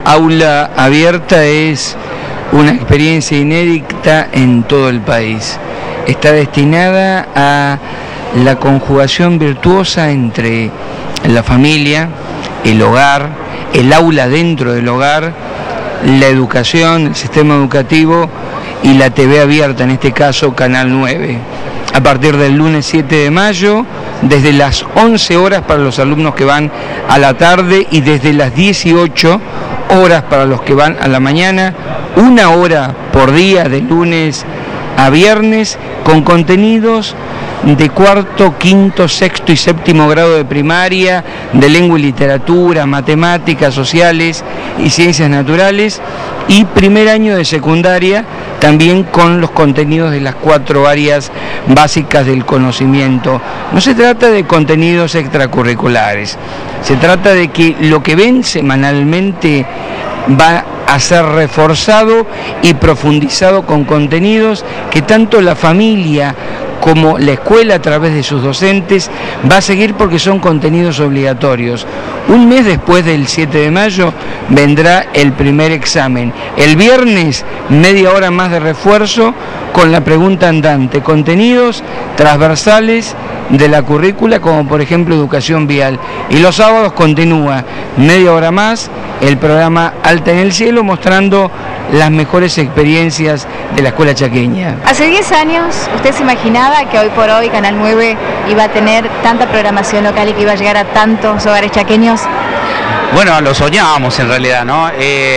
aula abierta es una experiencia inédita en todo el país. Está destinada a la conjugación virtuosa entre la familia, el hogar, el aula dentro del hogar, la educación, el sistema educativo y la TV abierta, en este caso Canal 9. A partir del lunes 7 de mayo, desde las 11 horas para los alumnos que van a la tarde y desde las 18 horas para los que van a la mañana, 1 hora por día de lunes a viernes con contenidos de cuarto, quinto, sexto y séptimo grado de primaria, de lengua y literatura, matemáticas, sociales y ciencias naturales, y primer año de secundaria también con los contenidos de las 4 áreas básicas del conocimiento. No se trata de contenidos extracurriculares, se trata de que lo que ven semanalmente va a ser reforzado y profundizado con contenidos que tanto la familia como la escuela a través de sus docentes va a seguir, porque son contenidos obligatorios. Un mes después del 7 de mayo vendrá el primer examen. El viernes, media hora más de refuerzo con la pregunta andante, contenidos transversales de la currícula, como por ejemplo educación vial. Y los sábados continúa media hora más el programa Alta en el Cielo, mostrando las mejores experiencias de la escuela chaqueña. Hace 10 años, ¿usted se imaginaba que hoy por hoy Canal 9 iba a tener tanta programación local y que iba a llegar a tantos hogares chaqueños? Bueno, lo soñábamos en realidad, ¿no?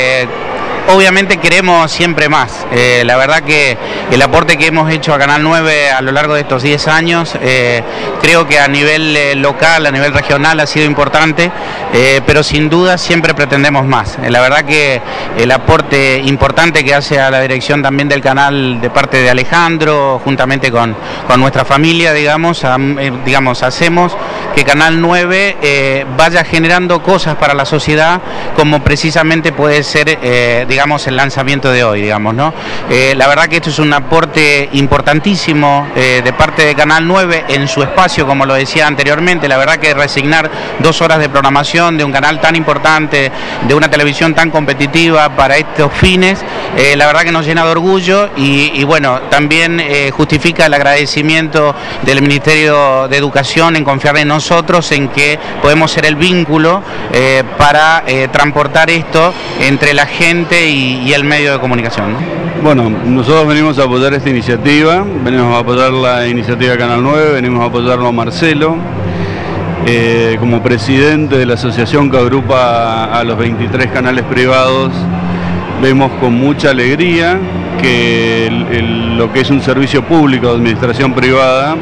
Obviamente queremos siempre más. La verdad que el aporte que hemos hecho a Canal 9 a lo largo de estos 10 años, creo que a nivel local, a nivel regional ha sido importante, pero sin duda siempre pretendemos más. La verdad que el aporte importante que hace a la dirección también del canal de parte de Alejandro, juntamente con nuestra familia, digamos, hacemos que Canal 9 vaya generando cosas para la sociedad, como precisamente puede ser digamos el lanzamiento de hoy, digamos, ¿no? La verdad que esto es un aporte importantísimo de parte de Canal 9 en su espacio, como lo decía anteriormente. La verdad que resignar 2 horas de programación de un canal tan importante, de una televisión tan competitiva para estos fines, la verdad que nos llena de orgullo y bueno, también justifica el agradecimiento del Ministerio de Educación en confiar en nosotros, en que podemos ser el vínculo para transportar esto entre la gente y el medio de comunicación, ¿no? Bueno, nosotros venimos a apoyar esta iniciativa, venimos a apoyar la iniciativa de Canal 9, venimos a apoyarlo a Marcelo, como presidente de la asociación que agrupa a los 23 canales privados. Vemos con mucha alegría que lo que es un servicio público de administración privada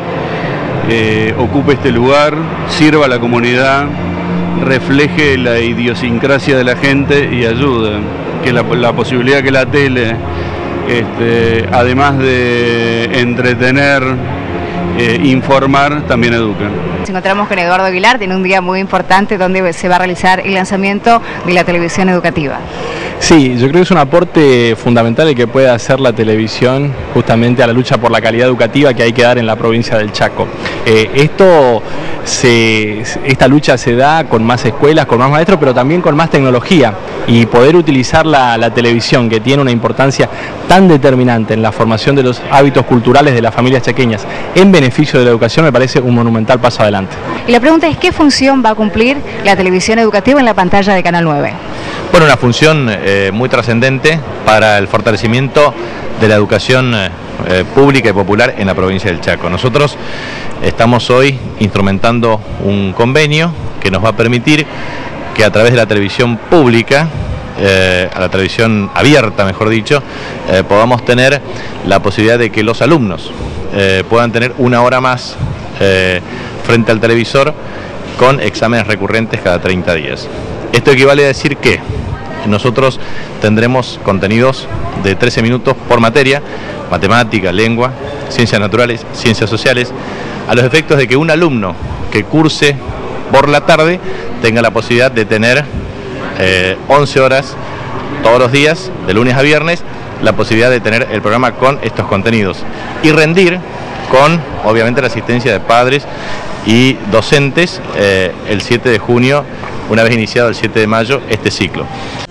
ocupe este lugar, sirva a la comunidad, refleje la idiosincrasia de la gente y ayude. Que la posibilidad que la tele, además de entretener, informar, también educa. Nos encontramos con Eduardo Aguilar, tiene un día muy importante donde se va a realizar el lanzamiento de la televisión educativa. Sí, yo creo que es un aporte fundamental el que puede hacer la televisión justamente a la lucha por la calidad educativa que hay que dar en la provincia del Chaco. Esta lucha se da con más escuelas, con más maestros, pero también con más tecnología, y poder utilizar la televisión, que tiene una importancia tan determinante en la formación de los hábitos culturales de las familias chaqueñas en beneficio de la educación, me parece un monumental paso adelante. Y la pregunta es, ¿qué función va a cumplir la televisión educativa en la pantalla de Canal 9? Bueno, una función muy trascendente para el fortalecimiento de la educación pública y popular en la provincia del Chaco. Nosotros estamos hoy instrumentando un convenio que nos va a permitir que a través de la televisión pública, a la televisión abierta, mejor dicho, podamos tener la posibilidad de que los alumnos puedan tener 1 hora más frente al televisor con exámenes recurrentes cada 30 días. Esto equivale a decir que nosotros tendremos contenidos de 13 minutos por materia: matemática, lengua, ciencias naturales, ciencias sociales, a los efectos de que un alumno que curse por la tarde tenga la posibilidad de tener 11 horas todos los días, de lunes a viernes, la posibilidad de tener el programa con estos contenidos y rendir con, obviamente, la asistencia de padres y docentes el 7 de junio, una vez iniciado el 7 de mayo este ciclo.